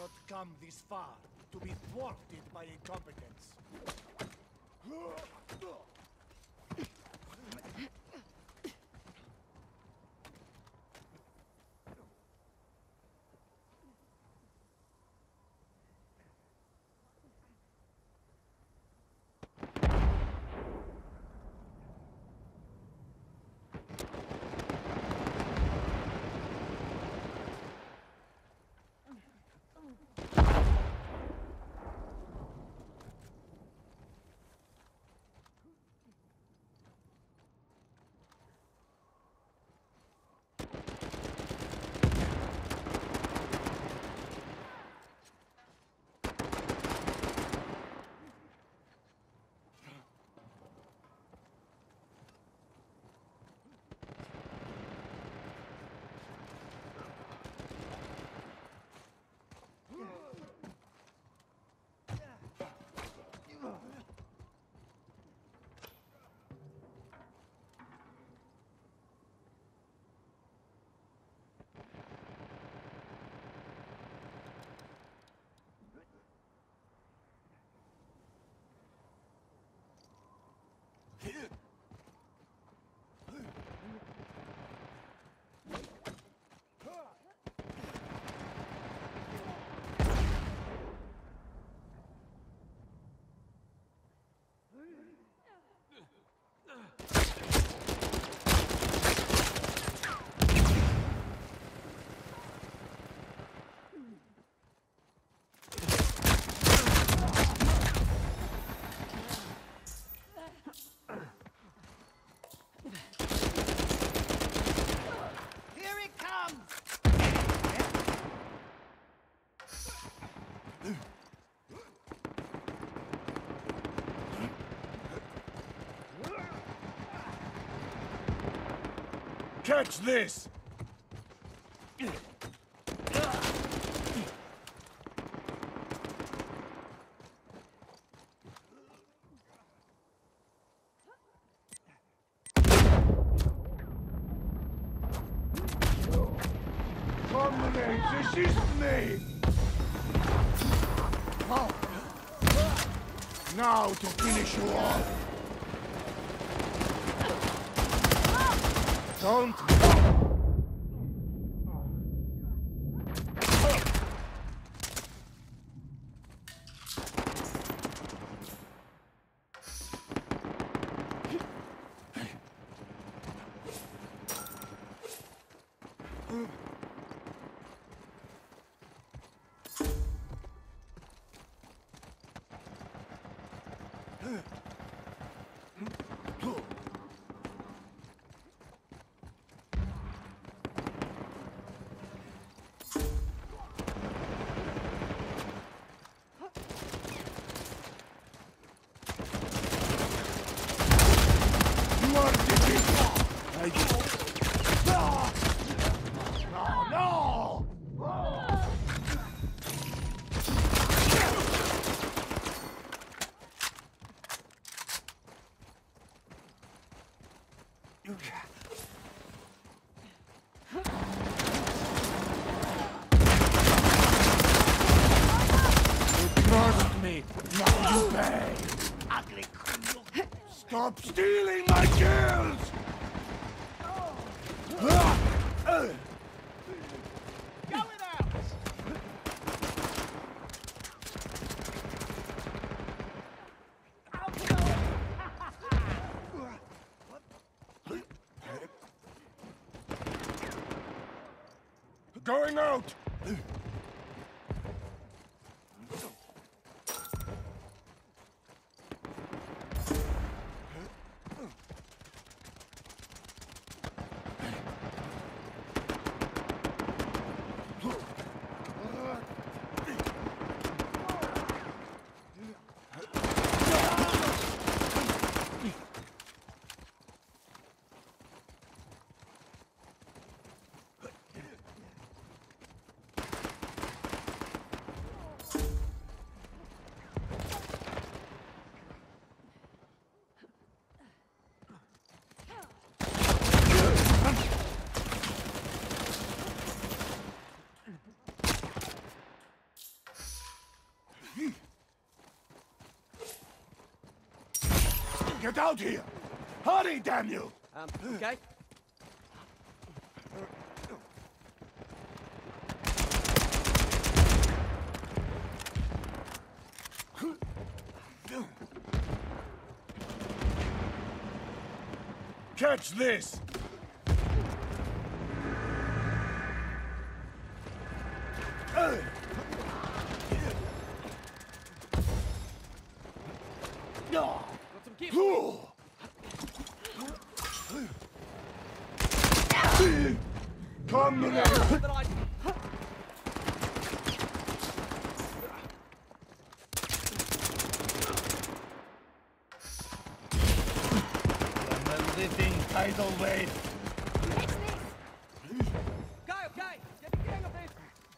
not come this far to be thwarted by incompetence. Catch this! This is me! Oh. Now to finish you off! Don't... Stop stealing my kills! Going out! Get out here! Hurry, damn you! Okay. Catch this! Got some kids. Come here! But I... I'm a living tidal wave. Okay. Get the hang of this.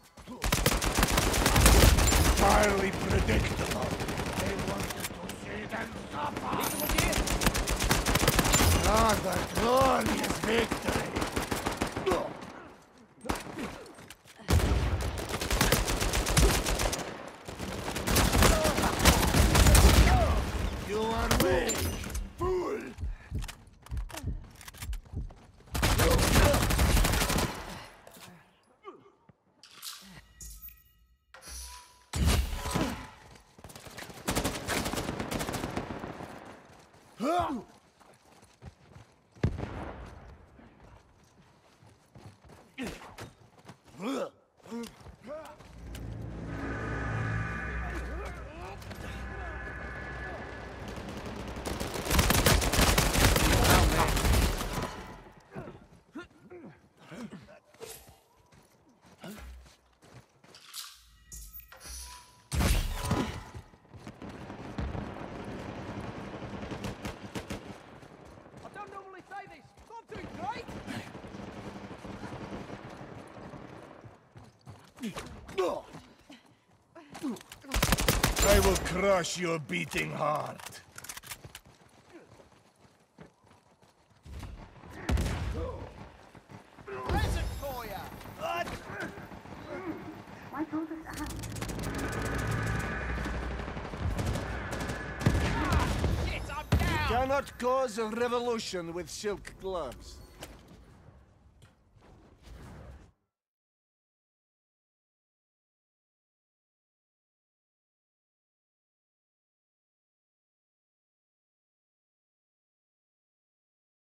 Entirely predictable. They wanted to see them suffer. Look here. Ah, the glorious victory! You are weak, fool! I don't normally say this. Not doing great. I will crush your beating heart. Present for ya. Why all this out? Shit, I'm down. Cannot cause a revolution with silk gloves.